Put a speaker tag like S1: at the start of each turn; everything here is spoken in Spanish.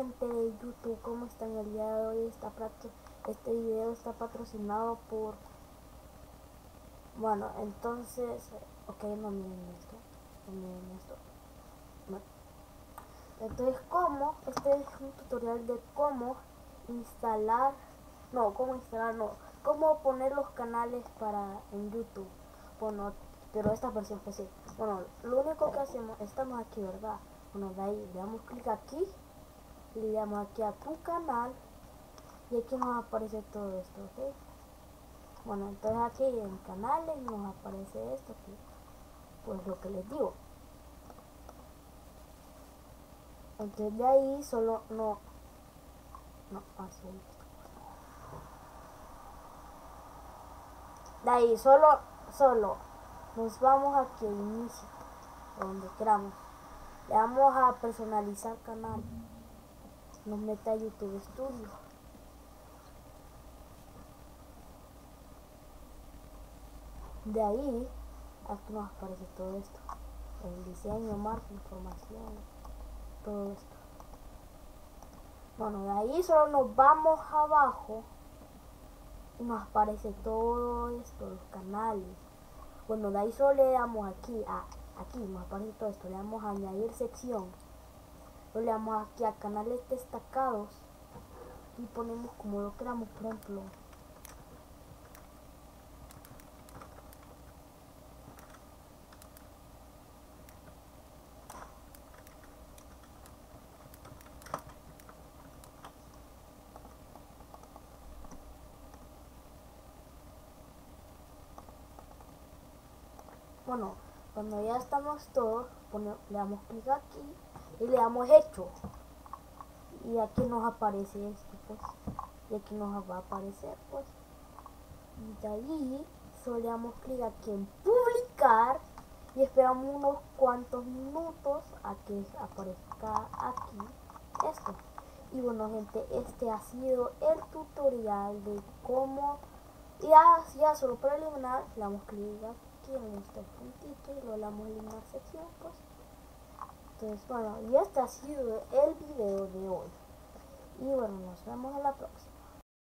S1: gente de YouTube, ¿cómo están el día de hoy? Este video está patrocinado por... Bueno, entonces... Ok, no miren esto. No miren esto. Bueno, entonces, este es un tutorial de cómo instalar... No, cómo instalar, no. Cómo poner los canales en YouTube. Bueno, pero esta versión PC. Bueno, lo único que hacemos... Estamos aquí, ¿verdad? Bueno, de ahí le damos clic aquí. Le damos aquí a tu canal y aquí nos aparece todo esto, ¿ok? Bueno, entonces aquí en canales nos aparece esto aquí, pues lo que les digo. Entonces de ahí solo así. De ahí solo nos vamos aquí a inicio, donde queramos. Le damos a personalizar canal, nos mete a YouTube Studio. De ahí, aquí nos aparece todo esto, el diseño, marca, información, todo esto. Bueno, de ahí solo nos vamos abajo y nos aparece todo esto, los canales. Bueno, de ahí solo le damos aquí, aquí nos aparece todo esto, le damos a añadir sección. Luego le damos aquí a canales destacados y ponemos como lo queramos, por ejemplo. Bueno, cuando ya estamos todos, le damos clic aquí y le damos hecho. Y aquí nos aparece esto, pues. Y aquí nos va a aparecer, pues. Y de ahí solo le damos clic aquí en publicar y esperamos unos cuantos minutos a que aparezca aquí esto. Y bueno, gente, este ha sido el tutorial de cómo... Ya solo para eliminar, le damos clic aquí en este puntito y lo damos a eliminar sección, pues. Entonces, bueno, y este ha sido el video de hoy. Y bueno, nos vemos en la próxima.